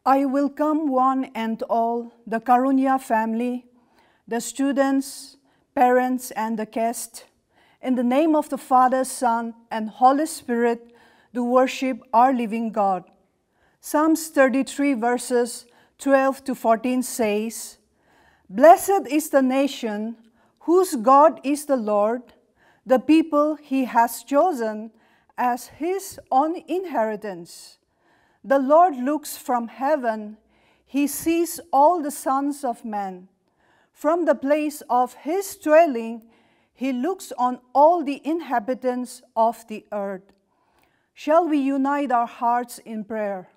I welcome one and all, the Karunya family, the students, parents, and the guests, in the name of the Father, Son, and Holy Spirit, to worship our living God. Psalms 33 verses 12 to 14 says, "Blessed is the nation whose God is the Lord, the people he has chosen as his own inheritance. The Lord looks from heaven, he sees all the sons of men. From the place of his dwelling, he looks on all the inhabitants of the earth." Shall we unite our hearts in prayer?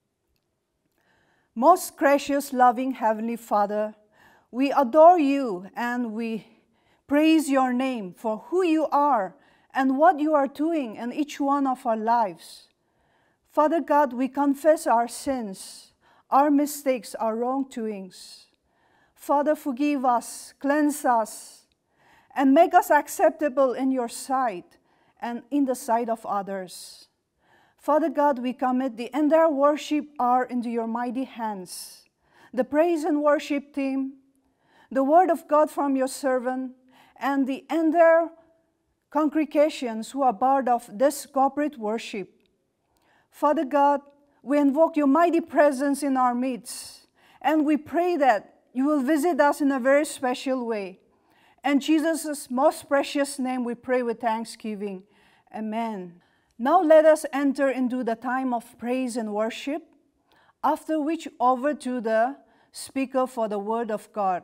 Most gracious, loving Heavenly Father, we adore you and we praise your name for who you are and what you are doing in each one of our lives. Father God, we confess our sins, our mistakes, our wrongdoings. Father, forgive us, cleanse us, and make us acceptable in your sight and in the sight of others. Father God, we commit the entire worship hour into your mighty hands. The praise and worship team, the word of God from your servant, and the entire congregations who are part of this corporate worship. Father God, we invoke your mighty presence in our midst, and we pray that you will visit us in a very special way. In Jesus' most precious name we pray with thanksgiving. Amen. Now let us enter into the time of praise and worship, after which over to the speaker for the word of God.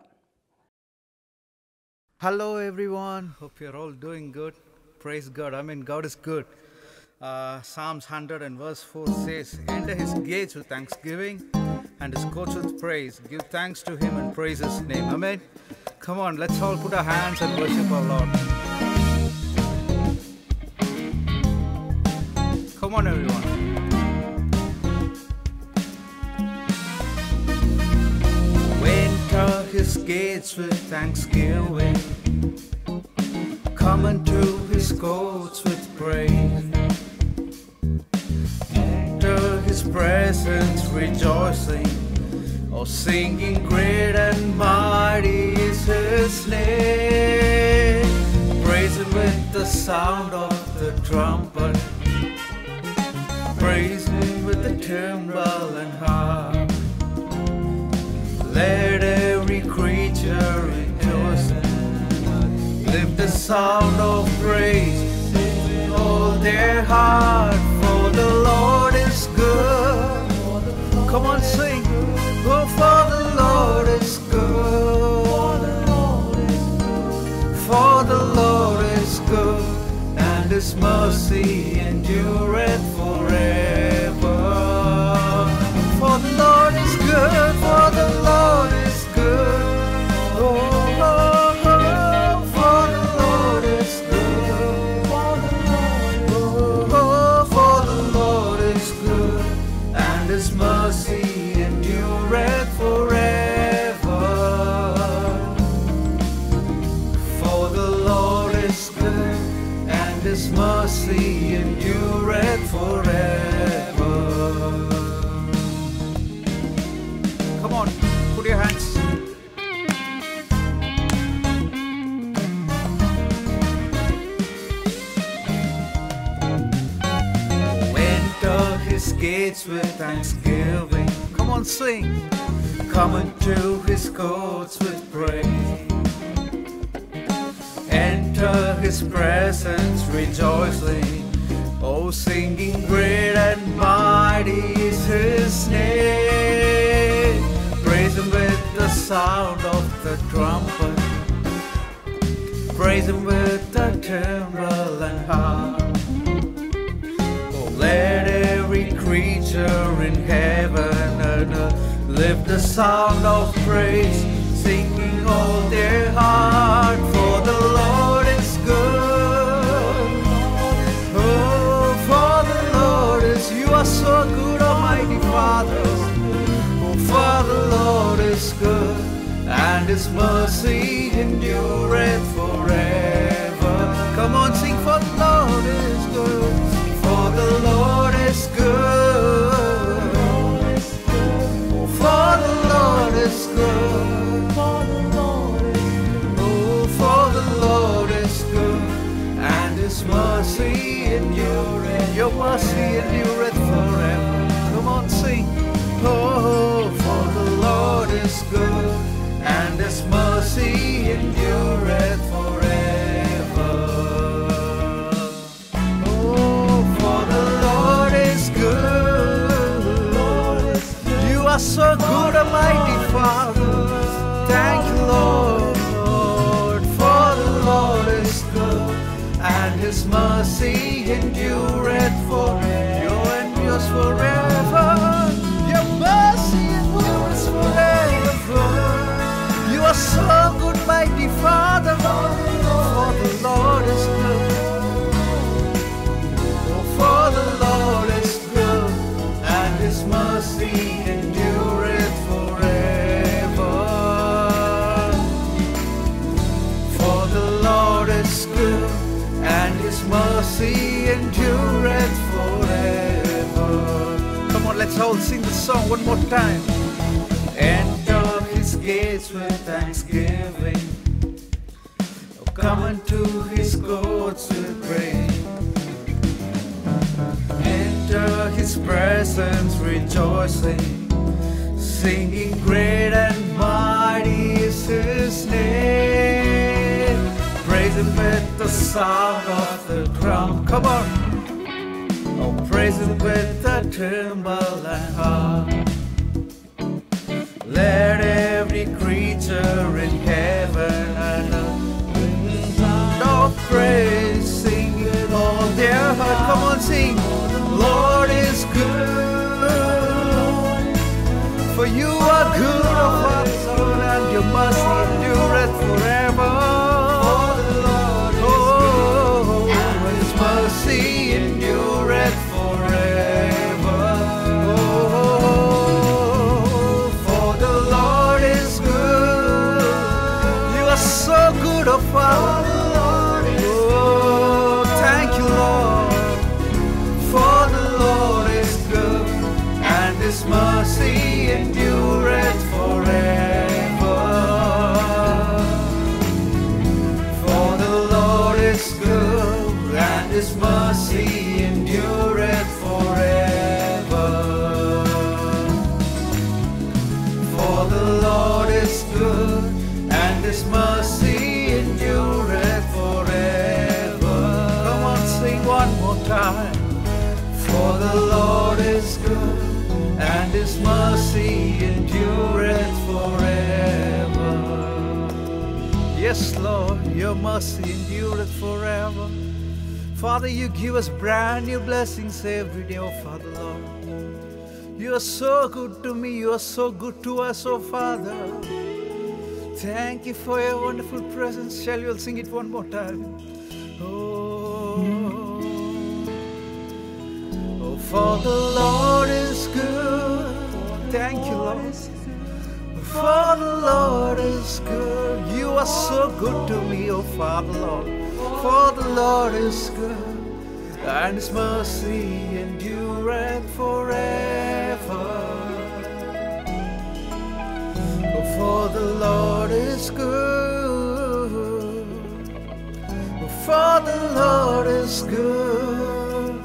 Hello everyone, hope you're all doing good. Praise God. God is good. Psalms 100 and verse 4 says, "Enter his gates with thanksgiving and his courts with praise. Give thanks to him and praise his name." Amen. Come on, let's all put our hands and worship our Lord. Come on everyone. Enter his gates with thanksgiving, come into his courts with praise. Enter his presence rejoicing, oh singing great and mighty is his name. Praise him with the sound of the trumpet, praise him with the timbrel and harp. Let every creature rejoice, lift the sound of praise in all their heart, for the Lord is good. Come on, sing. Oh, for the Lord is good. For the Lord is good, and his mercy endureth forever. For the Lord is good, for the Lord is good. Oh, oh, oh, for the Lord is good. Oh, for the Lord is good, and his mercy endureth forever. For the Lord is good, and his mercy endureth forever. Come on, put your hands. Enter his gates with thanksgiving. Come on, sing. Come into his courts with praise. Enter his presence rejoicing, oh singing great and mighty is his name. Praise him with the sound of the trumpet, praise him with the timbrel and harp. Oh, let every creature in heaven and earth lift the sound of praise, singing all their heart, for the Lord is good. Oh, for the Lord is, you are so good, Almighty Father. Oh, for the Lord is good, and his mercy endureth forever. Come on, sing, for the Lord is good. For the Lord is good. is good. For the Lord is good. Oh, for the Lord is good, and His mercy endureth. Your mercy endureth forever. Come on, sing. Oh, for the Lord is good, and His mercy endureth forever. Oh, for the Lord is good. You are so good, Almighty Father. Thank you, Lord. For the Lord is good, and His mercy endureth forever. Your endures forever. Your mercy endures forever. You are so good, mighty Father. For the Lord is good. For the Lord is good, and His mercy endureth forever. For the Lord is good, and His mercy endureth forever. Come on, let's all sing the song one more time. Enter His gates with thanksgiving. Oh, come into His courts with praise. Enter His presence rejoicing, singing great and mighty is His name. Praise Him with the sound of the drum. Come on. Oh, praise Him with the timbrel and harp. Let every creature in heaven and earth sound of praise, sing with all their heart. Come on, sing. Lord is good, for you are good, O Father, and your mercy endureth forever. Oh, and His mercy endureth forever. Oh, for the Lord is good. You are so good, O Father. Oh, thank you, Lord. For the Lord is good, and His mercy endureth forever. For the Lord is good, and His mercy endureth forever. For the Lord is good, and His mercy endureth forever. Come on, sing one more time. For the Lord is good, and His mercy endureth forever. Yes, Lord, your mercy endureth forever. Father, you give us brand new blessings every day, oh Father, Lord. You are so good to me, you are so good to us, oh Father. Thank you for your wonderful presence. Shall we all sing it one more time? Oh, for the Lord is good. Thank you, Lord. For the Lord is good. You are so good to me, oh Father, Lord. For the Lord is good, and His mercy endureth forever. Oh, for the Lord is good. Oh, for the Lord is good.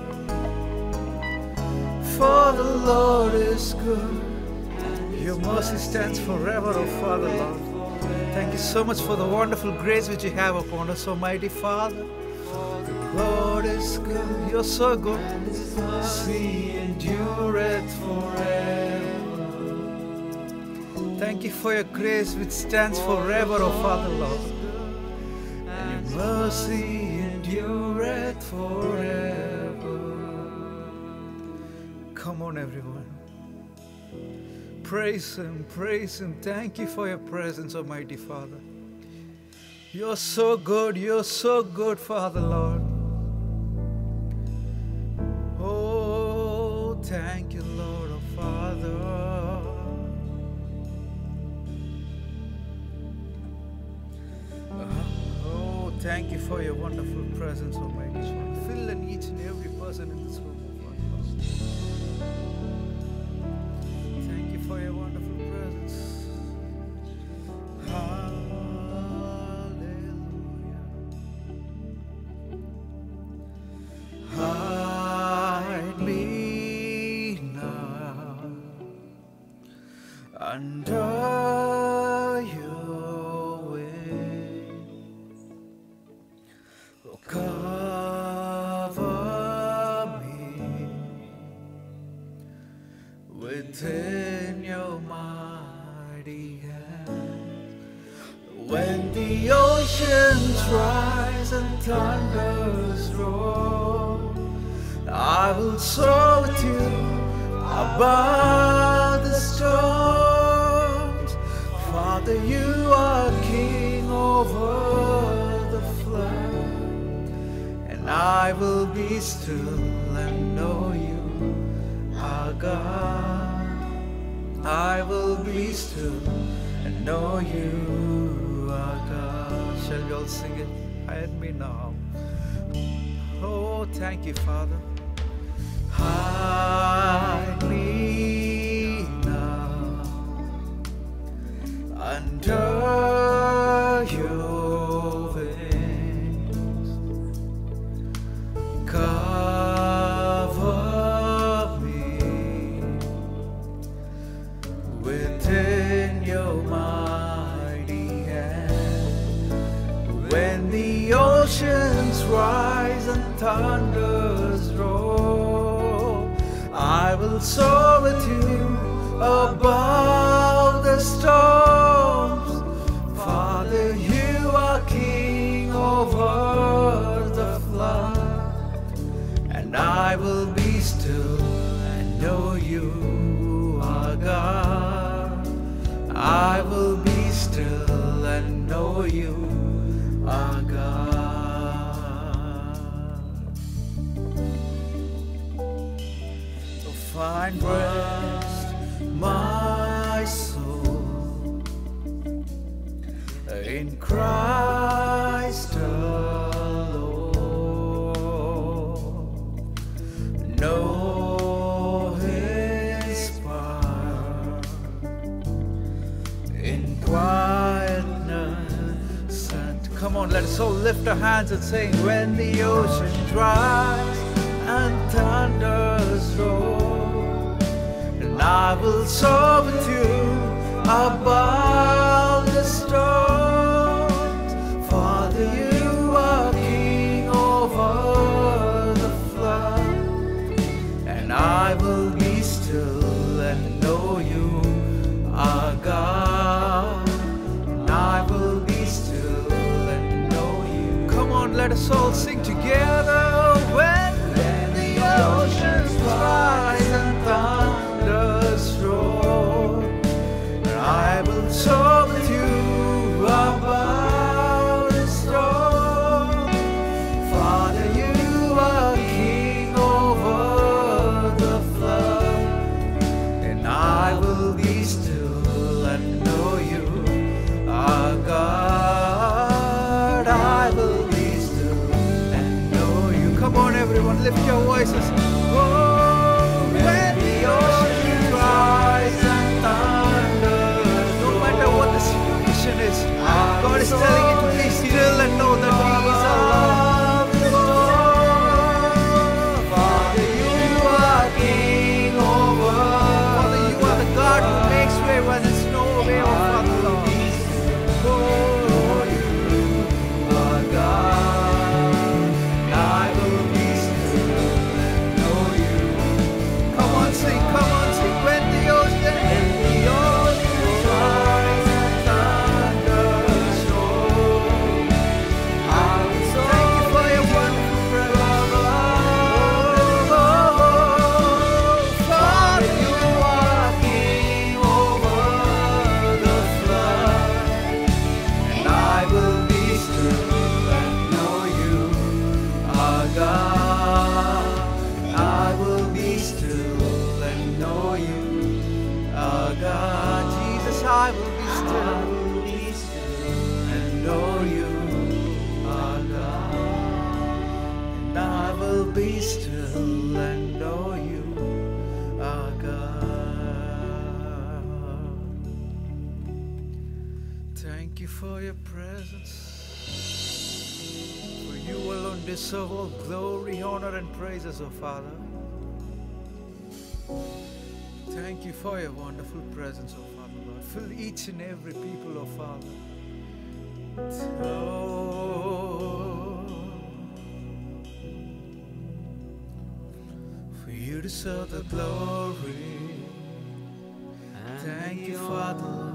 For the Lord is good. Your mercy stands forever, oh Father, Lord. Thank you so much for the wonderful grace which you have upon us, Almighty Father. The Lord is good. You're so good. His mercy endureth forever. Thank you for your grace which stands forever, oh Father, Lord. And your mercy endureth forever. Come on, everyone. Praise Him, praise Him. Thank you for your presence, Almighty Father. You're so good, Father, Lord. Oh, thank you, Lord, oh Father. Oh, thank you for your wonderful presence, Almighty Father. Fill in each and every person in this room, oh Father. For your wonderful presence. under your wings. Oh, cover me within your mighty hand. When the oceans rise and thunders roar, I will soar with you above the storms. Father, you are king over the flood, and I will be still and know you are God. I will be still and know you are God. Shall we all sing it? Hide me now. Oh, thank you, Father. Hide me now under your wings. Cover me within your mighty hand. When the oceans rise and thunders roar, I will soar with you above the storms. Father, you are king over the flood, and I will be still and know you are God. I will be still and know you are God. Find rest, my soul, in Christ alone. Know His power in quietness. And come on, let us all lift our hands and sing. When the ocean rise and thunders roar, I will soar with you above the storms. Father, you are king over the flood, and I will be still and know you are God. And I will be still and know you. Come on, let us all sing together. When the oceans rise and thunder, I will soar with you above the storm. Father, you are king over the flood, and I will be still and know you are God. I will be still and know you. Come on, everyone, lift your voices. Oh, when the ocean rise and thunder, no matter what the situation is, God is telling you to be still and know that He is alive. Father, you are king over. Father, you are the God who makes way when there's no way, oh Father Lord. Oh, you are God. I will be still and know you. Come on, sing, come on, sing. When the ocean rise and thunders roar, I will soar. Thank you for your wonderful presence. Father, you are king over the flood, and I will be still and know you are God. I will be still and know you are God. Jesus, I will be still and know you are God. And I will be still and know you are God. Thank you for your presence. For you alone deserve all glory, honor, and praises, O Father. Thank you for your wonderful presence, oh Father Lord. Fill each and every people, oh Father. For you deserve the glory. Thank you, Father.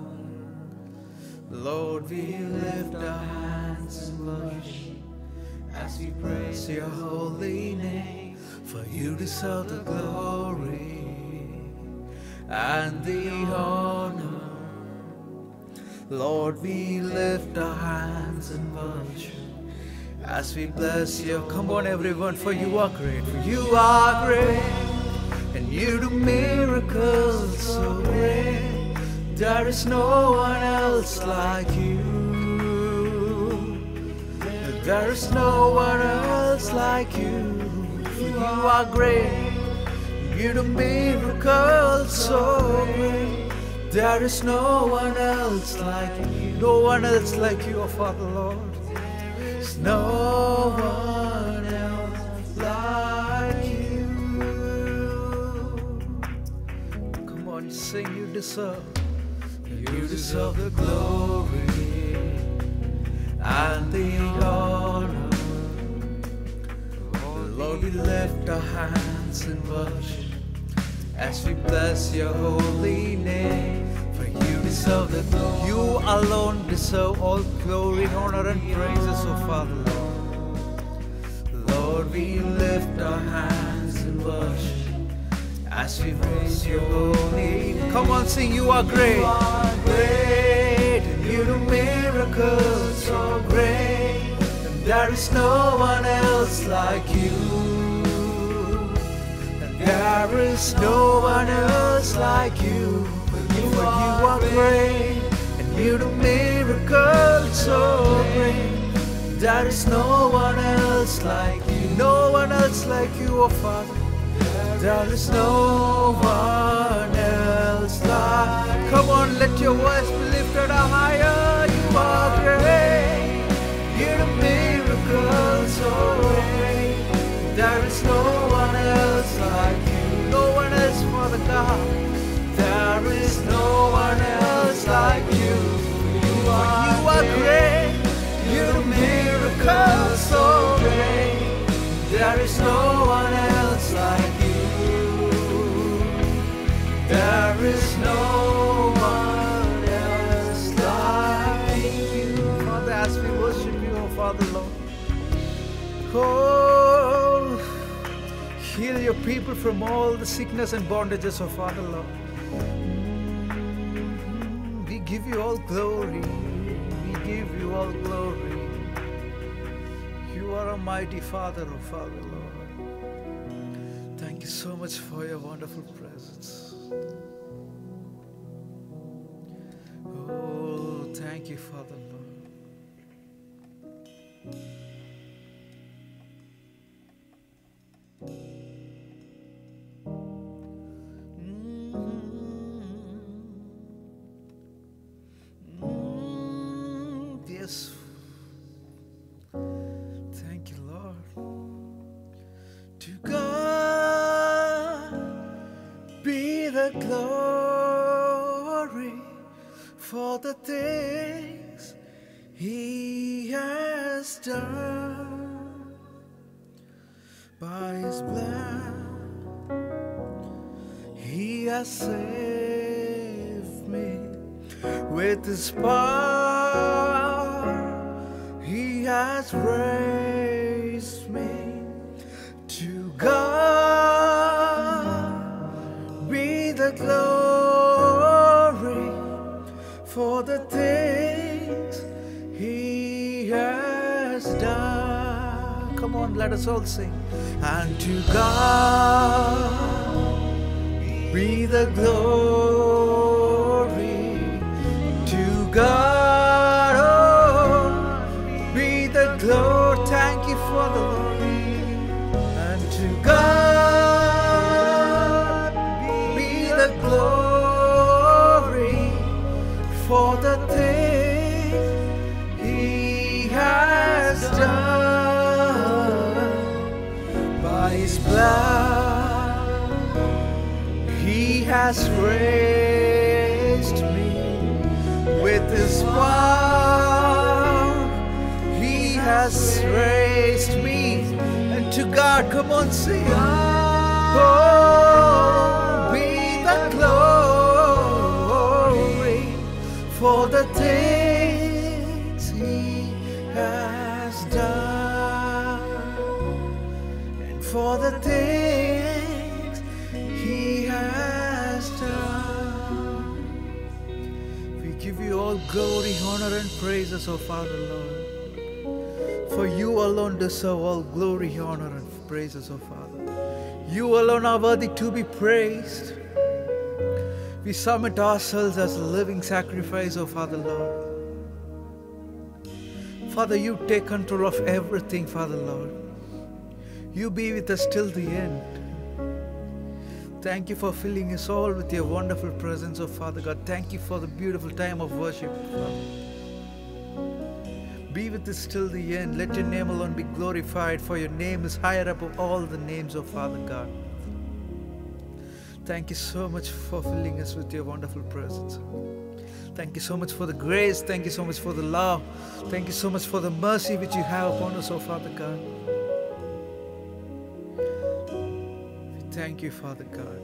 Lord, we lift our hands in worship as we praise your holy name. For you deserve the glory and the honor. Lord, we lift our hands in worship as we bless you. Come on everyone, for you are great. For you are great, and you do miracles so great. There is no one else like you. There is no one else like you. For you are great, you do miracles so great. There is no one else like you. No one else like you, oh Father Lord. There's no one else like you. Come on, sing. You deserve the glory and the honor. Lord, we lift our hands in worship as we bless your holy name. For you deserve the glory. You alone deserve all glory, honor and praises, oh Father Lord. Lord, we lift our hands in worship as we praise your holy name. Come on, sing. You are great. You are great, and you do miracles so great. And there is no one else like you. And there is no one else like you. For you are great, and you do miracles so great. There is no one else like you. No one else like you, oh Father. There is no one else like. Come on, let your voice be lifted up higher. You are great, you do miracles so great. There is no one else like you. No one else, Father God. There is no one else like you. You are great, you do miracles so great. There is no one else like you. There is no one else like you. Father, as we worship you, oh Father Lord, oh, heal your people from all the sickness and bondages, oh Father Lord. We give you all glory. We give you all glory. You are a mighty Father, oh Father Lord. Thank you so much for your wonderful presence. Oh, thank you, Father Lord. Yes. Thank you, Lord. To God be the glory for the things He has done. By His blood He has saved me. With His power He has raised me. To God be the glory for the things He has done. Come on, let us all sing. And to God be the glory. To God, oh, be the glory. Thank you for the Lord. And to God be the glory for the things He has done. By His blood He has raised me. With his power, he has raised me. And to God, come on, sing. Oh, be the glory for the things he has done, and for the things he has done. We give you all glory, honor, and praises, O Father, Lord. For you alone deserve all glory, honor, and praises, O Father. You alone are worthy to be praised. We submit ourselves as a living sacrifice, O Father, Lord. Father, you take control of everything, Father, Lord. You be with us till the end. Thank you for filling us all with your wonderful presence, O Father God. Thank you for the beautiful time of worship, Father. Be with us till the end. Let your name alone be glorified, for your name is higher above all the names of Father God. Thank you so much for filling us with your wonderful presence. Thank you so much for the grace. Thank you so much for the love. Thank you so much for the mercy which you have upon us, O Father God. We thank you, Father God.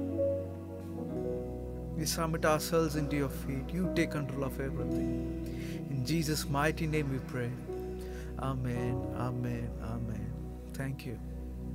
We submit ourselves into your feet. You take control of everything. In Jesus' mighty name we pray. Amen, amen, amen. Thank you.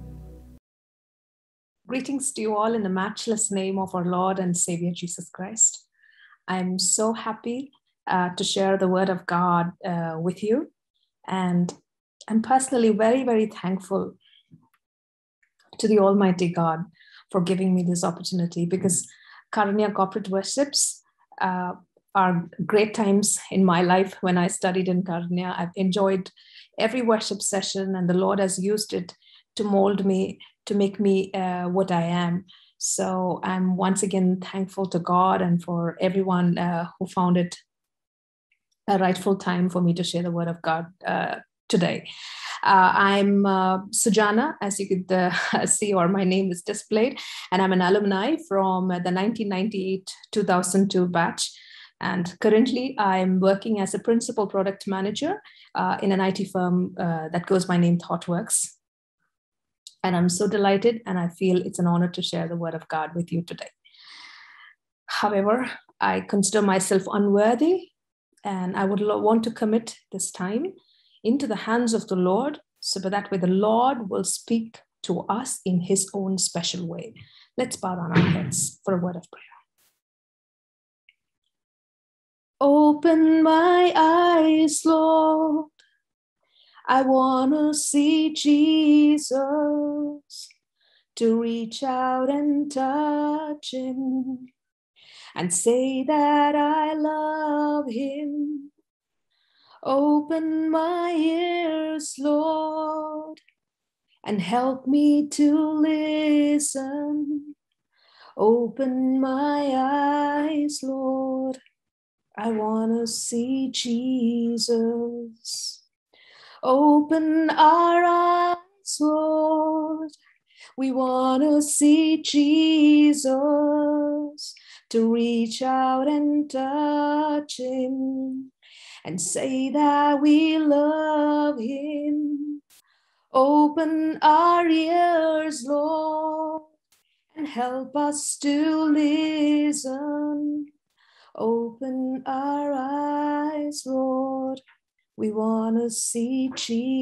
Greetings to you all in the matchless name of our Lord and Savior Jesus Christ. I'm so happy to share the word of God with you. And I'm personally very, very thankful to the Almighty God for giving me this opportunity, because Karunya corporate worships are great times in my life. When I studied in Karunya, I've enjoyed every worship session, and the Lord has used it to mold me, to make me what I am. So I'm once again thankful to God and for everyone who found it a rightful time for me to share the word of God today. I'm Sujana, as you could see, or my name is displayed, and I'm an alumni from the 1998-2002 batch. And currently I'm working as a principal product manager in an IT firm that goes by name ThoughtWorks. And I'm so delighted, and I feel it's an honor to share the word of God with you today. However, I consider myself unworthy, and I would want to commit this time into the hands of the Lord, so that way the Lord will speak to us in his own special way. Let's bow down our heads for a word of prayer. Open my eyes, Lord. I want to see Jesus, to reach out and touch him and say that I love him. Open my ears, Lord, and help me to listen. Open my eyes, Lord. I want to see Jesus. Open our eyes, Lord. We want to see Jesus, to reach out and touch him and say that we love him. Open our ears, Lord, and help us to listen. Open our eyes, Lord. We want to see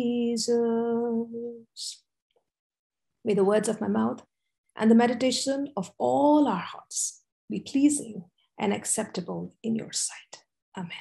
Jesus. May the words of my mouth and the meditation of all our hearts be pleasing and acceptable in your sight. Amen.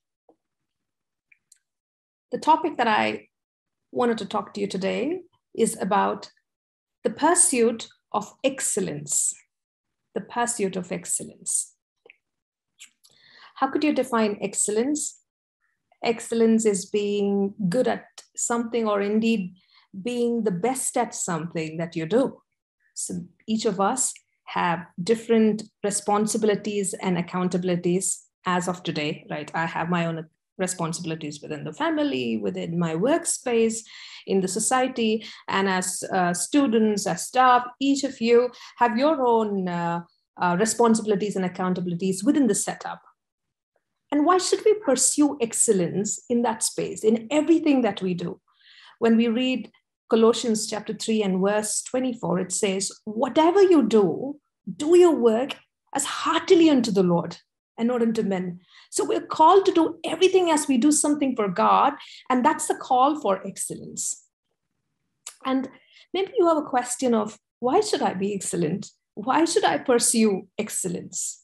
The topic that I wanted to talk to you today is about the pursuit of excellence. The pursuit of excellence. How could you define excellence? Excellence is being good at something, or indeed being the best at something that you do. So each of us have different responsibilities and accountabilities as of today, right? I have my own responsibilities within the family, within my workspace, in the society, and as students, as staff, each of you have your own responsibilities and accountabilities within the setup. And why should we pursue excellence in that space, in everything that we do? When we read Colossians chapter 3 and verse 24, it says, whatever you do your work as heartily unto the Lord and not unto men. So we're called to do everything as we do something for God, and that's the call for excellence. And maybe you have a question of, why should I be excellent? Why should I pursue excellence?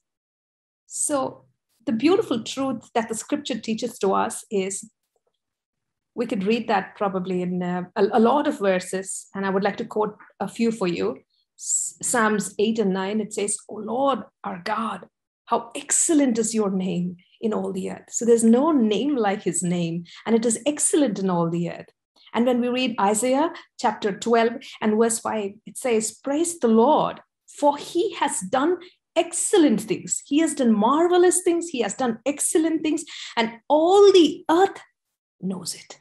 So the beautiful truth that the scripture teaches to us is, we could read that probably in a lot of verses, and I would like to quote a few for you. Psalms 8 and 9, it says, "O Lord, our God, how excellent is your name in all the earth." So there's no name like his name, and it is excellent in all the earth. And when we read Isaiah chapter 12 and verse 5, it says, "Praise the Lord, for he has done excellent things. He has done marvelous things. He has done excellent things, and all the earth knows it."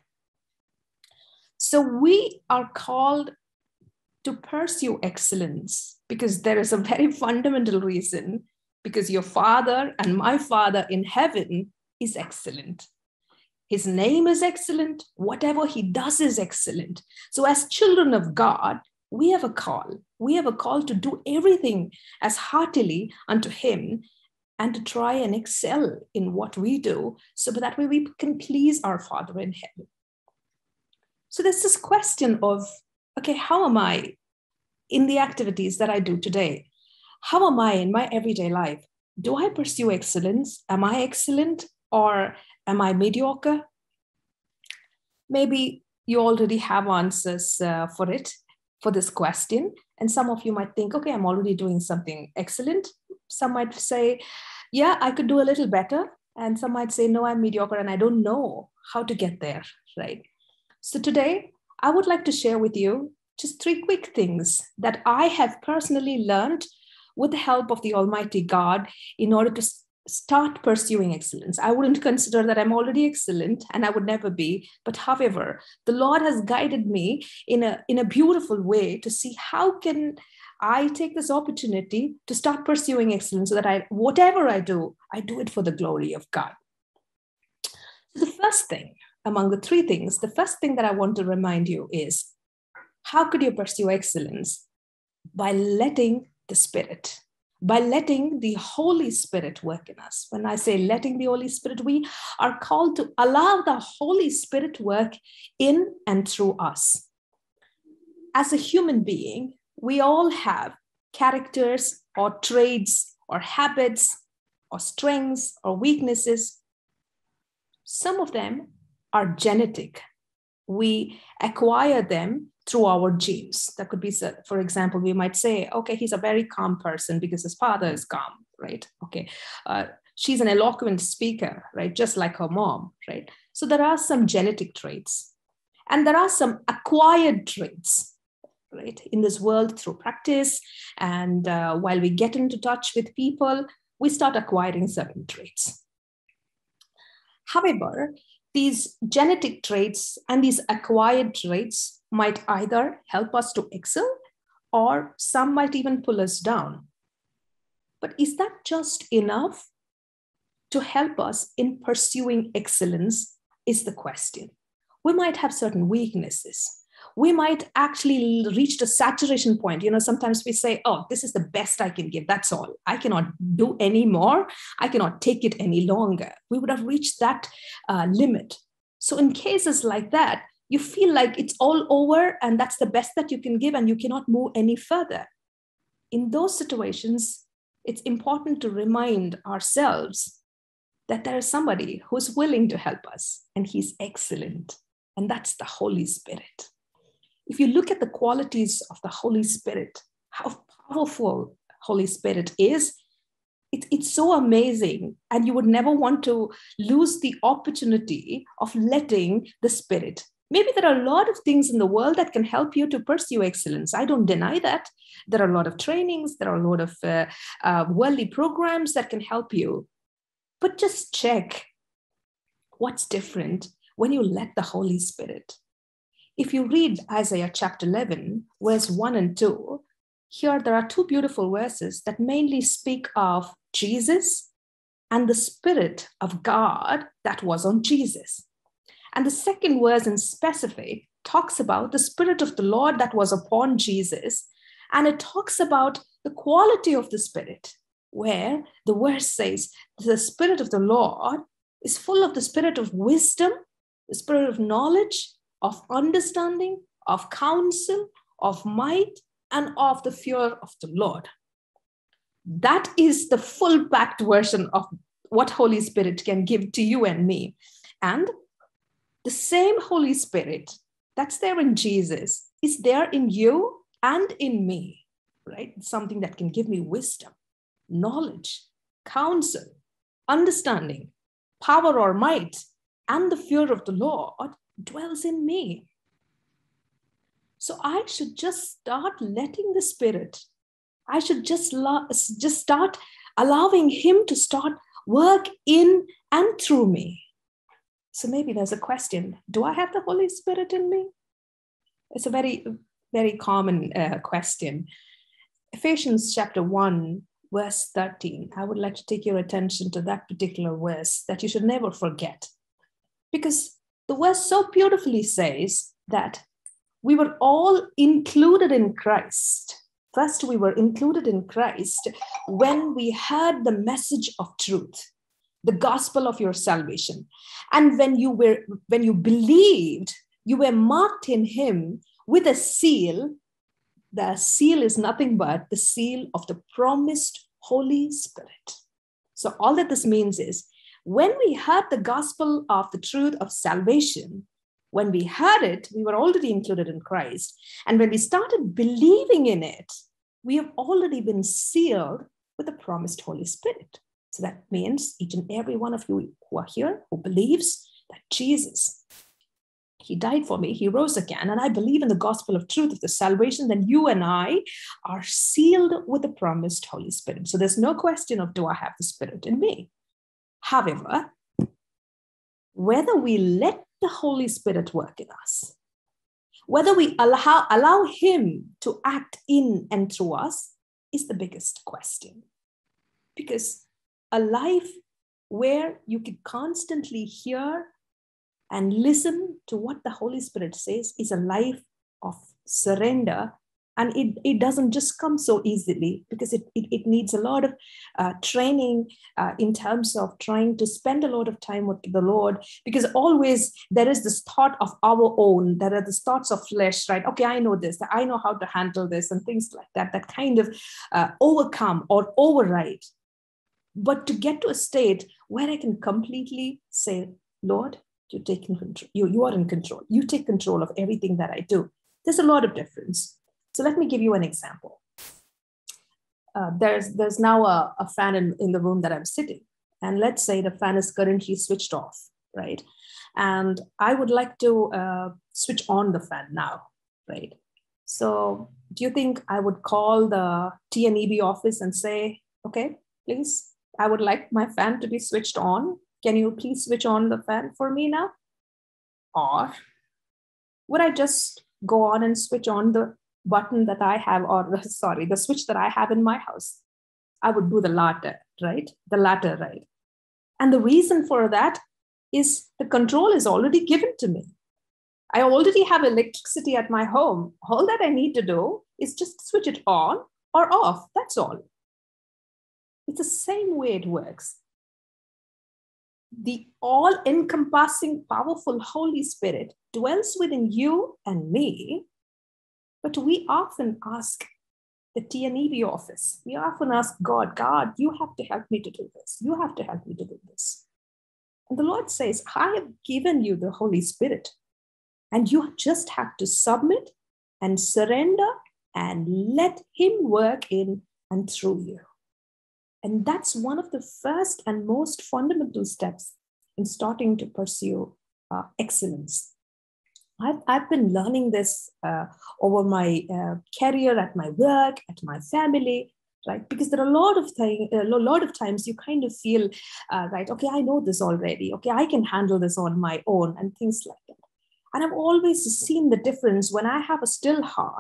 So we are called to pursue excellence because there is a very fundamental reason, because your Father and my Father in heaven is excellent. His name is excellent. Whatever he does is excellent. So as children of God, we have a call. We have a call to do everything as heartily unto him and to try and excel in what we do, so that way we can please our Father in heaven. So there's this question of, okay, how am I in the activities that I do today? How am I in my everyday life? Do I pursue excellence? Am I excellent, or am I mediocre? Maybe you already have answers for this question. And some of you might think, okay, I'm already doing something excellent. Some might say, yeah, I could do a little better. And some might say, no, I'm mediocre and I don't know how to get there, right? So today, I would like to share with you just 3 quick things that I have personally learned with the help of the Almighty God in order to start pursuing excellence. I wouldn't consider that I'm already excellent, and I would never be. But however, the Lord has guided me in a beautiful way to see how can I take this opportunity to start pursuing excellence, so that whatever I do it for the glory of God. The first thing, among the 3 things, the first thing that I want to remind you is, how could you pursue excellence? By letting the Spirit, by letting the Holy Spirit work in us. When I say letting the Holy Spirit, we are called to allow the Holy Spirit work in and through us. As a human being, we all have characters or traits or habits or strengths or weaknesses. Some of them are genetic. We acquire them through our genes. That could be, for example, we might say, okay, he's a very calm person because his father is calm, right? Okay, she's an eloquent speaker, right? Just like her mom, right? So there are some genetic traits, and there are some acquired traits, right? In this world, through practice, and while we get into touch with people, we start acquiring certain traits. However, these genetic traits and these acquired traits might either help us to excel, or some might even pull us down. But is that just enough to help us in pursuing excellence, is the question. We might have certain weaknesses. We might actually reach the saturation point. You know, sometimes we say, oh, this is the best I can give. That's all. I cannot do any more. I cannot take it any longer. We would have reached that limit. So in cases like that, you feel like it's all over and that's the best that you can give and you cannot move any further. In those situations, it's important to remind ourselves that there is somebody who's willing to help us, and he's excellent, and that's the Holy Spirit. If you look at the qualities of the Holy Spirit, how powerful Holy Spirit is, it's so amazing, and you would never want to lose the opportunity of letting the Spirit. Maybe there are a lot of things in the world that can help you to pursue excellence. I don't deny that. There are a lot of trainings, there are a lot of worldly programs that can help you. But just check what's different when you let the Holy Spirit. If you read Isaiah chapter 11, verse 1 and 2, here there are two beautiful verses that mainly speak of Jesus and the Spirit of God that was on Jesus. And the second verse in specific talks about the Spirit of the Lord that was upon Jesus. And it talks about the quality of the Spirit, where the verse says, the Spirit of the Lord is full of the spirit of wisdom, the spirit of knowledge, of understanding, of counsel, of might, and of the fear of the Lord. That is the full packed version of what Holy Spirit can give to you and me. And the same Holy Spirit that's there in Jesus is there in you and in me, right? It's something that can give me wisdom, knowledge, counsel, understanding, power or might, and the fear of the Lord dwells in me. So I should just start letting the Spirit, I should just start allowing Him to start work in and through me. So maybe there's a question, do I have the Holy Spirit in me? It's a very, very common question. Ephesians chapter 1, verse 13. I would like to take your attention to that particular verse that you should never forget. Because the verse so beautifully says that we were all included in Christ. First, we were included in Christ when we heard the message of truth, the gospel of your salvation. And when you believed, you were marked in Him with a seal. The seal is nothing but the seal of the promised Holy Spirit. So all that this means is, when we heard the gospel of the truth of salvation, when we heard it, we were already included in Christ. And when we started believing in it, we have already been sealed with the promised Holy Spirit. So that means each and every one of you who are here, who believes that Jesus, He died for me, He rose again, and I believe in the gospel of truth of the salvation, then you and I are sealed with the promised Holy Spirit. So there's no question of, do I have the Spirit in me? However, whether we let the Holy Spirit work in us, whether we allow Him to act in and through us, is the biggest question. Because a life where you can constantly hear and listen to what the Holy Spirit says is a life of surrender. And it doesn't just come so easily, because it needs a lot of training in terms of trying to spend a lot of time with the Lord, because always there is this thought of our own, there are the thoughts of flesh, right? Okay, I know this, I know how to handle this, and things like that, that kind of overcome or override. But to get to a state where I can completely say, Lord, you take in control. You are in control. You take control of everything that I do. There's a lot of difference. So let me give you an example. There's now a fan in the room that I'm sitting. And let's say the fan is currently switched off, right? And I would like to switch on the fan now, right? So do you think I would call the TNEB office and say, okay, please, I would like my fan to be switched on. Can you please switch on the fan for me now? Or would I just go on and switch on the button that I have, the switch that I have in my house? I would do the latter, right? And the reason for that is the control is already given to me. I already have electricity at my home. All that I need to do is just switch it on or off. That's all. It's the same way it works. The all-encompassing, powerful Holy Spirit dwells within you and me, but we often ask the TNEB office, we often ask God, you have to help me to do this. You have to help me to do this. And the Lord says, I have given you the Holy Spirit, and you just have to submit and surrender and let Him work in and through you. And that's one of the first and most fundamental steps in starting to pursue excellence. I've been learning this over my career, at my work, at my family, right? Because there are a lot of times you kind of feel, right, okay, I know this already. Okay, I can handle this on my own and things like that. And I've always seen the difference when I have a still heart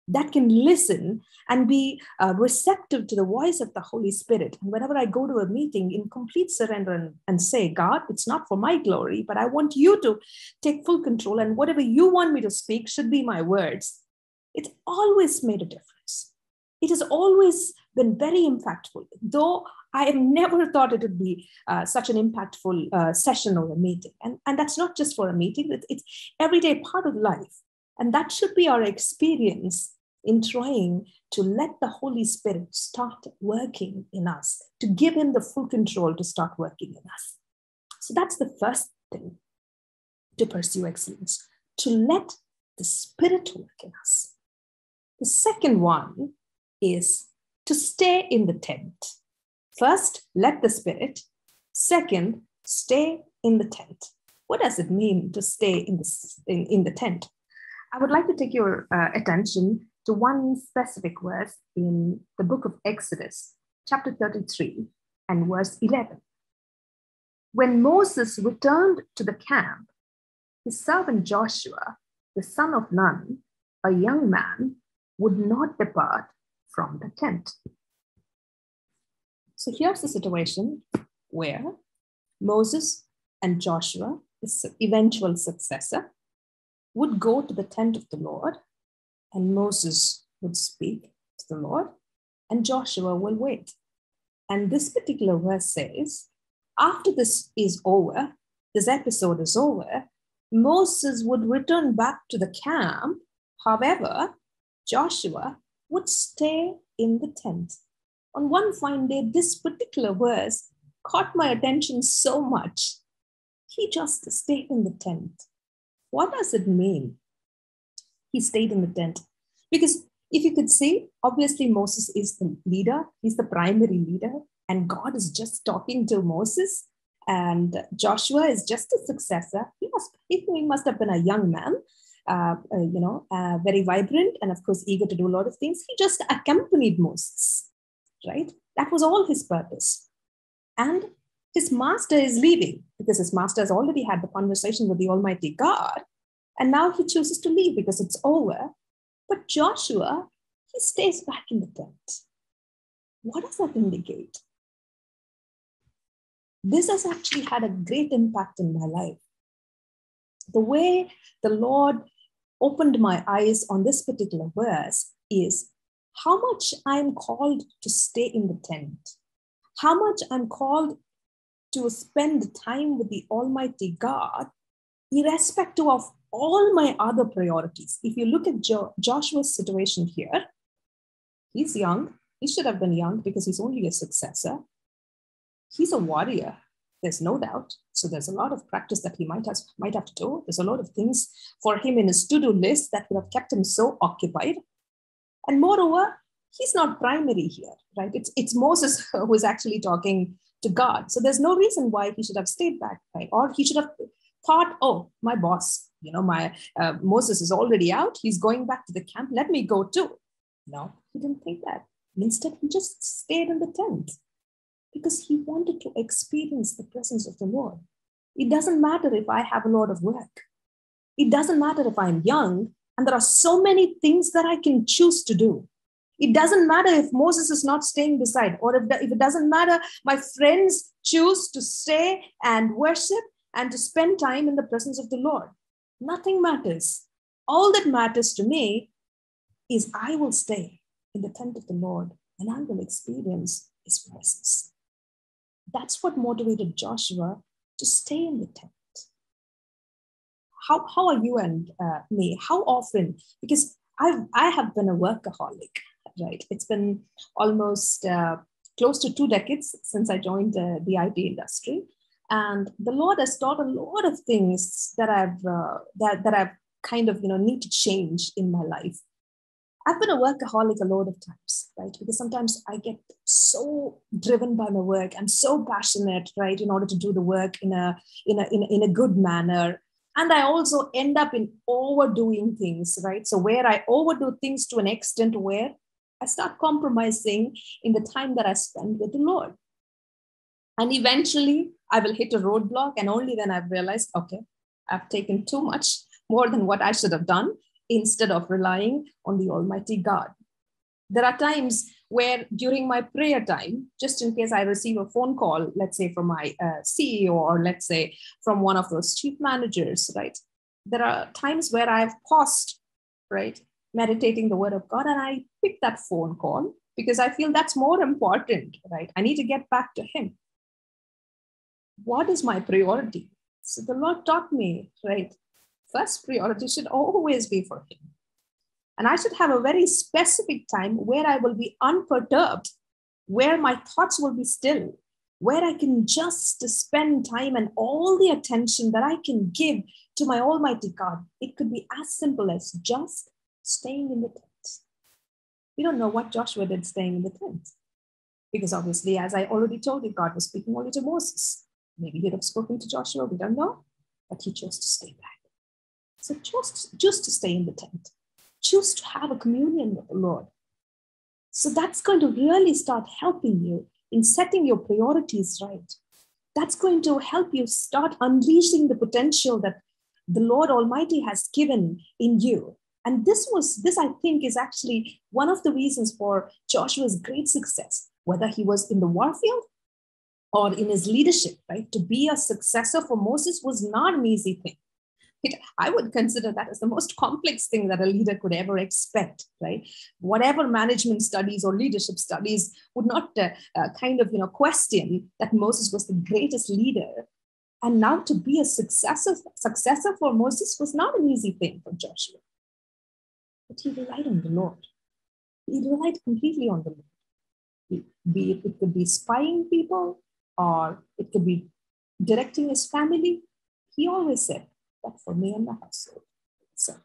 that can listen and be receptive to the voice of the Holy Spirit. And whenever I go to a meeting in complete surrender and say, God, it's not for my glory, but I want you to take full control, and whatever you want me to speak should be my words. It's always made a difference. It has always been very impactful, though I have never thought it would be such an impactful session or a meeting. And that's not just for a meeting, it's everyday part of life. And that should be our experience in trying to let the Holy Spirit start working in us, to give him the full control to start working in us. So that's the first thing to pursue excellence, to let the Spirit work in us. The second one is to stay in the tent. First, let the Spirit. Second, stay in the tent. What does it mean to stay in the tent? I would like to take your attention to one specific verse in the book of Exodus, chapter 33 and verse 11. When Moses returned to the camp, his servant Joshua, the son of Nun, a young man, would not depart from the tent. So here's the situation where Moses and Joshua, his eventual successor, would go to the tent of the Lord, and Moses would speak to the Lord, and Joshua will wait. And this particular verse says, after this is over, this episode is over, Moses would return back to the camp. However, Joshua would stay in the tent. On one fine day, this particular verse caught my attention so much. He just stayed in the tent. What does it mean? He stayed in the tent. Because if you could see, obviously Moses is the leader. He's the primary leader. And God is just talking to Moses. And Joshua is just a successor. He must have been a young man, very vibrant and of course eager to do a lot of things. He just accompanied Moses, right? That was all his purpose. And his master is leaving because his master has already had the conversation with the Almighty God. And now he chooses to leave because it's over. But Joshua, he stays back in the tent. What does that indicate? This has actually had a great impact in my life. The way the Lord opened my eyes on this particular verse is how much I'm called to stay in the tent, how much I'm called to spend time with the Almighty God, irrespective of all my other priorities. If you look at Joshua's situation here, he's young. He should have been young because he's only a successor. He's a warrior, there's no doubt. So there's a lot of practice that he might have to do. There's a lot of things for him in his to-do list that would have kept him so occupied. And moreover, he's not primary here, right? It's Moses who is actually talking to God. So there's no reason why he should have stayed back, right? Or he should have thought, oh, my boss, Moses is already out. He's going back to the camp. Let me go too. No, he didn't think that. Instead, he just stayed in the tent because he wanted to experience the presence of the Lord. It doesn't matter if I have a lot of work. It doesn't matter if I'm young and there are so many things that I can choose to do. It doesn't matter if Moses is not staying beside, or if it doesn't matter, my friends choose to stay and worship and to spend time in the presence of the Lord. Nothing matters. All that matters to me is I will stay in the tent of the Lord and I will experience his presence. That's what motivated Joshua to stay in the tent. How are you and me? How often? Because I have been a workaholic, right? It's been almost close to 2 decades since I joined the IT industry. And the Lord has taught a lot of things that I've kind of need to change in my life. I've been a workaholic a lot of times, right? Because sometimes I get so driven by my work. I'm so passionate, right, in order to do the work in a good manner. And I also end up in overdoing things, right? So where I overdo things to an extent where I start compromising in the time that I spend with the Lord. And eventually I will hit a roadblock, and only then I've realized, okay, I've taken too much more than what I should have done. instead of relying on the Almighty God. There are times where during my prayer time, just in case I receive a phone call, let's say from my CEO, or let's say from one of those chief managers, right? There are times where I've paused, right, meditating the word of God, and I pick that phone call because I feel that's more important, right? I need to get back to Him. What is my priority? So the Lord taught me, right? First priority should always be for Him. And I should have a very specific time where I will be unperturbed, where my thoughts will be still, where I can just spend time and all the attention that I can give to my Almighty God. It could be as simple as just staying in the tent. We don't know what Joshua did staying in the tent, because obviously, as I already told you, God was speaking only to Moses. Maybe He'd have spoken to Joshua, we don't know, but he chose to stay back. So just to stay in the tent. Choose to have a communion with the Lord. So that's going to really start helping you in setting your priorities right. That's going to help you start unleashing the potential that the Lord Almighty has given in you. And this I think is actually one of the reasons for Joshua's great success, whether he was in the warfield or in his leadership, right? To be a successor for Moses was not an easy thing. I would consider that as the most complex thing that a leader could ever expect, right? Whatever management studies or leadership studies would not question that Moses was the greatest leader. And now to be a successor for Moses was not an easy thing for Joshua. But he relied on the Lord. He relied completely on the Lord. It could be spying people, or it could be directing his family. He always said, "But for me and my household." So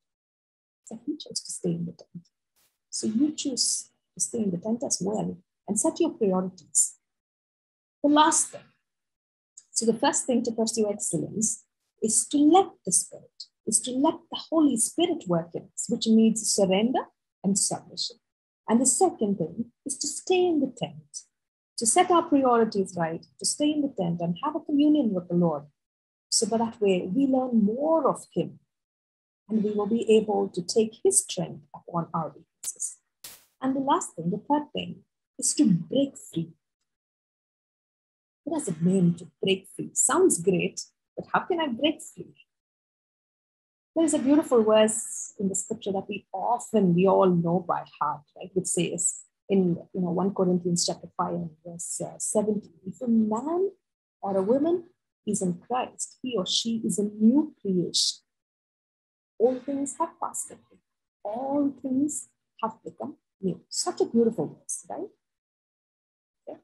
he chose to stay in the tent. So you choose to stay in the tent as well and set your priorities. The last thing. So the first thing to pursue excellence is to let the Spirit, is to let the Holy Spirit work in us, which means surrender and submission. And the second thing is to stay in the tent, to set our priorities right, to stay in the tent and have a communion with the Lord. So that way we learn more of Him, and we will be able to take His strength upon our weaknesses. And the last thing, the third thing, is to break free. What does it mean to break free? Sounds great, but how can I break free? There's a beautiful verse in the scripture that we all know by heart, right? Which says in 1 Corinthians chapter 5 and verse 17, if a man or a woman is in Christ, he or she is a new creation. All things have passed away. All things have become new. Such a beautiful verse, right? Okay.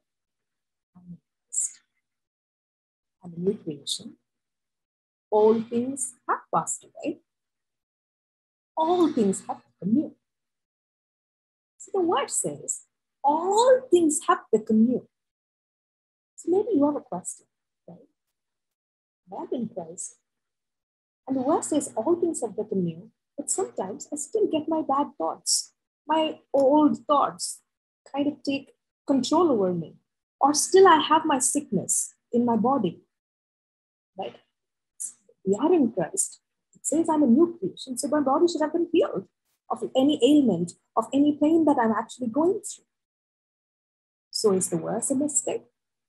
I'm a new creation. All things have passed away. All things have become new. So the word says, all things have become new. So maybe you have a question, right? I'm in Christ. And the word says all things have become new, but sometimes I still get my bad thoughts. My old thoughts kind of take control over me. Or still I have my sickness in my body, right? We are in Christ. It says I'm a new creation, so my body should have been healed of any ailment, of any pain that I'm actually going through. So is the verse a mistake?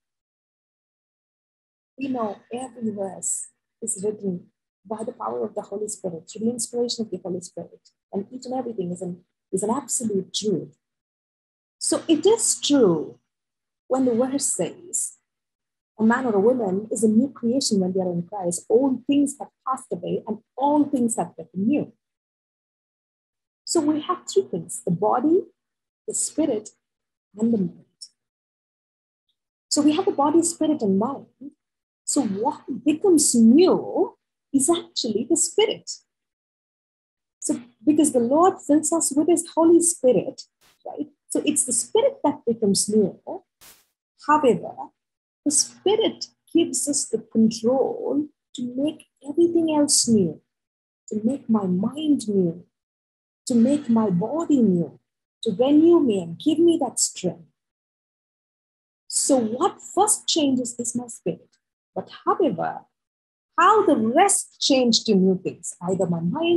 We know every verse is written by the power of the Holy Spirit, through the inspiration of the Holy Spirit. And each and everything is an absolute truth. So it is true when the verse says, a man or a woman is a new creation when they are in Christ. All things have passed away and all things have become new. So we have three things: the body, the spirit, and the mind. So we have the body, spirit, and mind. So what becomes new is actually the spirit. So because the Lord fills us with His Holy Spirit, right? So it's the spirit that becomes new. However, the Spirit gives us the control to make everything else new, to make my mind new, to make my body new, to renew me and give me that strength. So what first changes is my spirit. But however, how the rest change to new things, either my mind,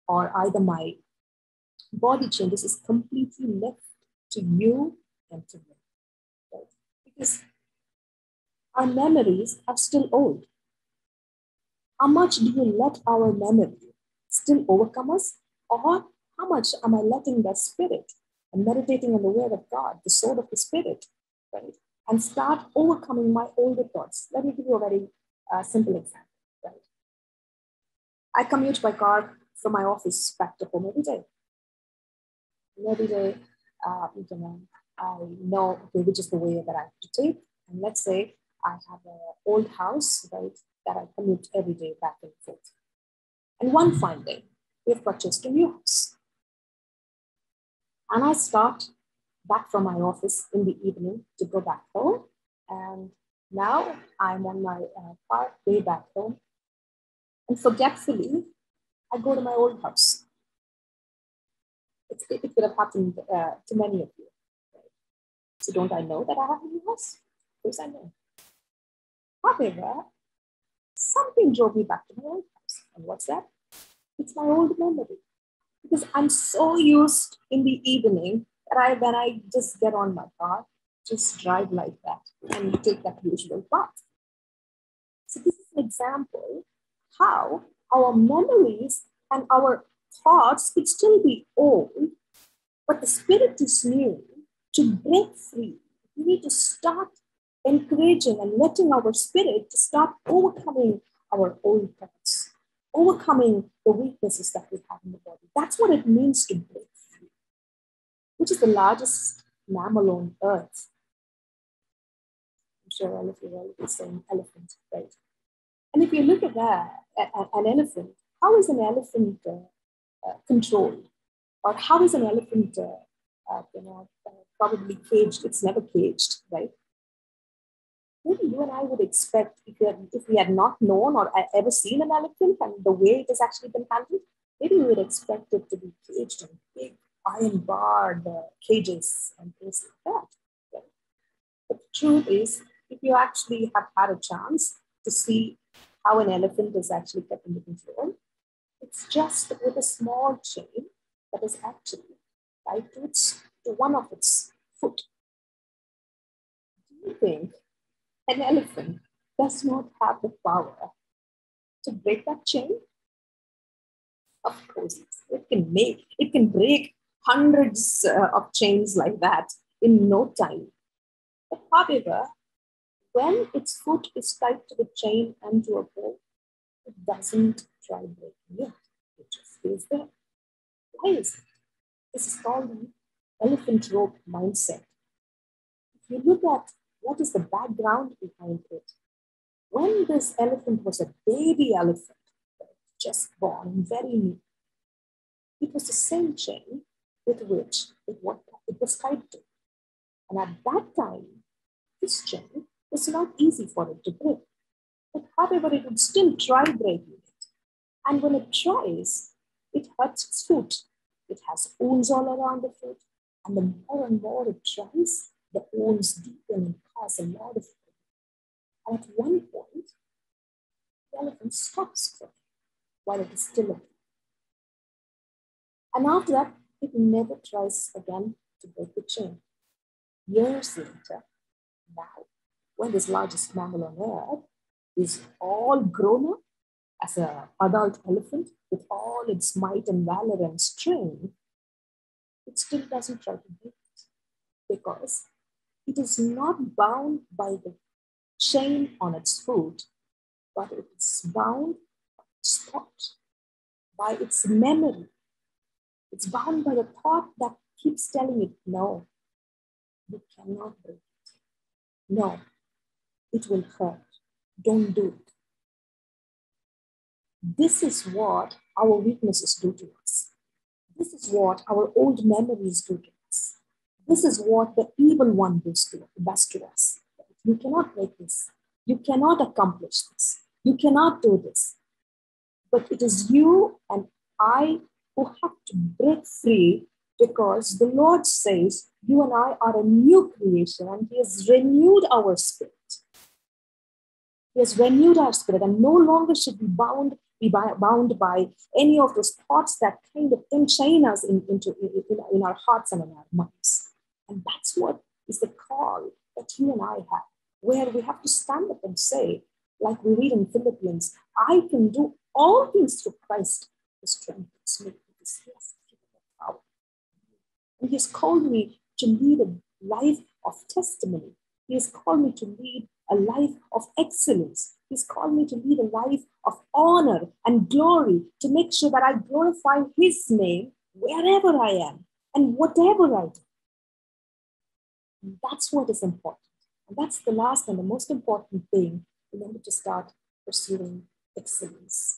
or either my body changes is completely left to you and to me. Right? Because our memories are still old. How much do you let our memory still overcome us? Or how much am I letting the Spirit and meditating on the Word of God, the sword of the Spirit, right? And start overcoming my older thoughts. Let me give you a very simple example, right? I commute by car from my office back to home every day. And every day, I know, okay, which is the way that I have to take. And let's say I have an old house, right, that I commute every day back and forth. And one fine day, we have purchased a new house. And I start back from my office in the evening to go back home. And now I'm on my car way back home. And forgetfully, I go to my old house. It could have happened to many of you. Right? So don't I know that I have a new house? Of course I know. However, something drove me back to my old house. And what's that? It's my old memory. Because I'm so used in the evening that when I just get on my car, just drive like that and take that usual path. So this is an example how our memories and our thoughts could still be old, but the Spirit is new. To break free, we need to start encouraging and letting our spirit to start overcoming our old thoughts, overcoming the weaknesses that we have in the body. That's what it means to break free, which is the largest mammal on earth. I'm sure all of you are already saying elephant, right? And if you look at that, an elephant, how is an elephant controlled? Or how is an elephant probably caged? It's never caged, right? Maybe you and I would expect, if we had not known or ever seen an elephant and the way it has actually been handled, maybe we would expect it to be caged in big iron barred cages and things like that. Right? But the truth is, if you actually have had a chance to see how an elephant is actually kept under control, it's just with a small chain that is actually tied to one of its foot. Do you think an elephant does not have the power to break that chain? Of course, it can break hundreds of chains like that in no time. But however, when its foot is tied to the chain and to a pole, it doesn't try breaking it. It just stays there. Why is it? This is called the elephant rope mindset. If you look at what is the background behind it, when this elephant was a baby elephant, just born, very new, it was the same chain with which it was tied to. And at that time, this chain was not easy for it to break. But however, it would still try breaking it. And when it tries, it hurts its foot. It has wounds all around the foot. And the more and more it tries, the wounds deepen and cause a lot of pain. And at one point, the elephant stops crying while it is still a baby. And after that, it never tries again to break the chain. Years later, now, when this largest mammal on earth is all grown up as an adult elephant with all its might and valor and strength, it still doesn't try to break it because it is not bound by the chain on its foot, but it is bound by its thought, by its memory. It's bound by the thought that keeps telling it, no, you cannot break it. No, it will hurt. Don't do it. This is what our weaknesses do to us. This is what our old memories do to us. This is what the evil one does to us. You cannot break this. You cannot accomplish this. You cannot do this. But it is you and I who have to break free, because the Lord says you and I are a new creation and He has renewed our spirit. He has renewed our spirit and no longer should be bound be bound by any of those thoughts that kind of enchain us in our hearts and in our minds. And that's what is the call that you and I have, where we have to stand up and say, like we read in Philippians, I can do all things through Christ who strengthens me, because he has given me power. And he has called me to lead a life of testimony. He has called me to lead a life of excellence. He's called me to lead a life of honor and glory, to make sure that I glorify his name wherever I am and whatever I do. And that's what is important. And that's the last and the most important thing in order to start pursuing excellence.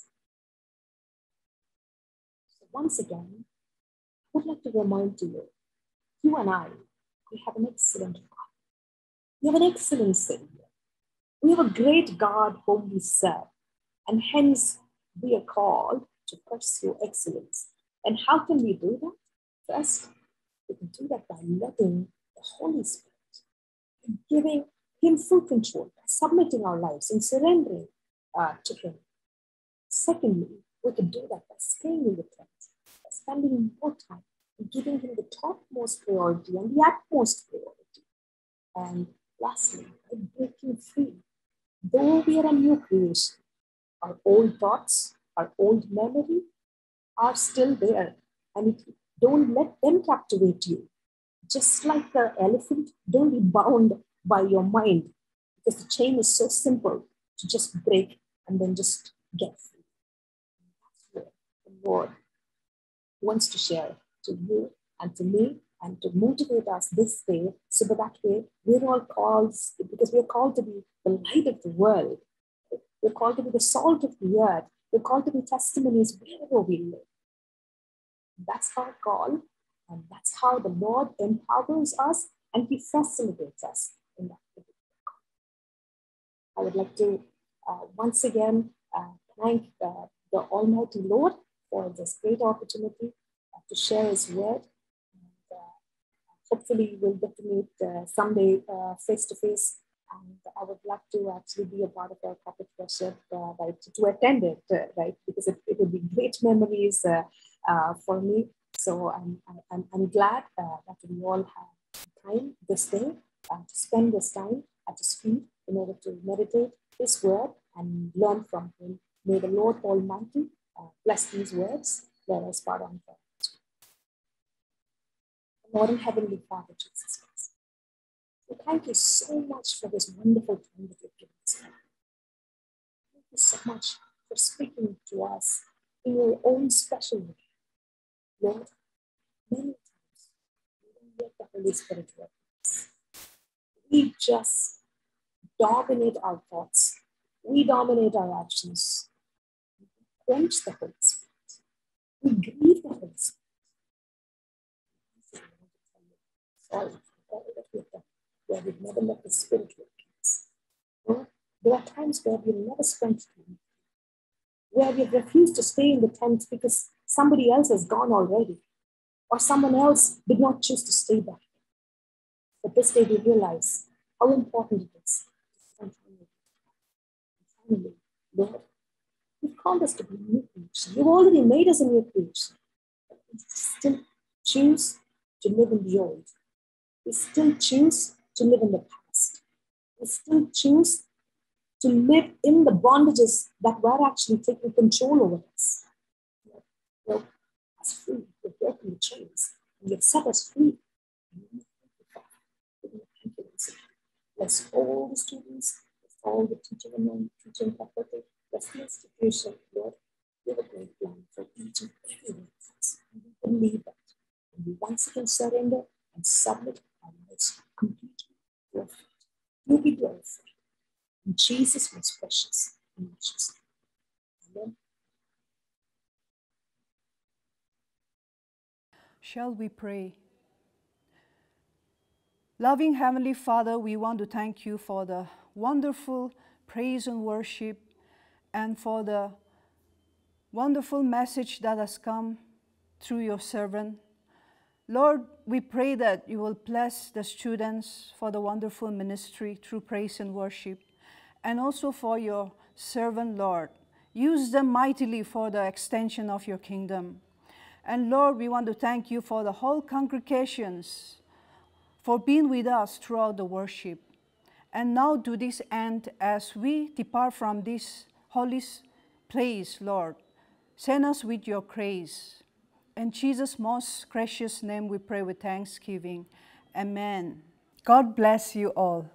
So once again, I would like to remind you, you and I, we have an excellent God. We have an excellent Savior. We have a great God whom we serve. And hence, we are called to pursue excellence. And how can we do that? First, we can do that by letting the Holy Spirit, and giving him full control, by submitting our lives and surrendering to him. Secondly, we can do that by staying in the tent, by spending more time and giving him the topmost priority and the utmost priority. And lastly, by breaking free. Though we are a new creation, our old thoughts, our old memory are still there. And don't let them captivate you. Just like the elephant, don't be bound by your mind, because the chain is so simple to just break and then just get free. And that's what the Lord wants to share to you and to me and to motivate us this day, so that way we're all called, because we're called to be the light of the world. We're called to be the salt of the earth. We're called to be testimonies wherever we live. That's our call, and that's how the Lord empowers us and he facilitates us in that particular call. I would like to once again thank the Almighty Lord for this great opportunity to share his word. Hopefully we'll get to meet someday face to face, and I would love to actually be a part of our corporate worship, right, to attend it, right, because it would be great memories for me. So I'm glad that we all have time this day to spend this time at his feet in order to meditate his word and learn from him. May the Lord Almighty bless these words. Let us bow down for Lord and Heavenly Father, Jesus Christ. We thank you so much for this wonderful time that you've given us. Thank you so much for speaking to us in your own special way. Lord, many times we don't let the Holy Spirit work with us. We just dominate our thoughts. We dominate our actions. We quench the Holy Spirit. We grieve the Holy Spirit. Sorry for all that we've done, where we've never let the Spirit work in us. Or there are times where we've never spent time, where we've refused to stay in the tent because somebody else has gone already, or someone else did not choose to stay back. But this day we realize how important it is to spend time with you. And finally, Lord, you've called us to be a new creation. You've already made us a new creation. But we still choose to live in the old. We still choose to live in the past. We still choose to live in the bondages that were actually taking control over us. You're us free. You've broken the chains. And you've set us free. Bless all the students, bless all the teaching and teaching faculty, bless the institution, Lord. You have a great plan for each and every one of us. And we believe that. And we once again surrender and submit our lives completely perfect. You be glorified. In Jesus' most precious and righteous name. Amen. Shall we pray? Loving Heavenly Father, we want to thank you for the wonderful praise and worship and for the wonderful message that has come through your servant. Lord, we pray that you will bless the students for the wonderful ministry through praise and worship, and also for your servant, Lord. Use them mightily for the extension of your kingdom. And Lord, we want to thank you for the whole congregations, for being with us throughout the worship. And now to this end, as we depart from this holy place, Lord, send us with your grace. In Jesus' most precious name we pray with thanksgiving. Amen. God bless you all.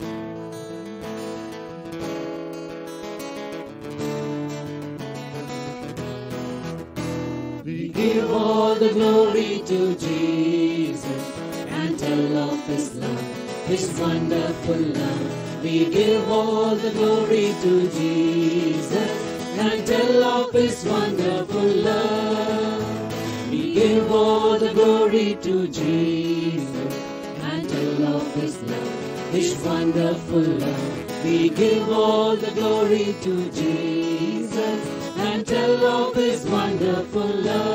We give all the glory to Jesus and tell of His love, His wonderful love. We give all the glory to Jesus and tell of His wonderful love. We give all the glory to Jesus and tell of His love, His wonderful love. We give all the glory to Jesus and tell of His wonderful love.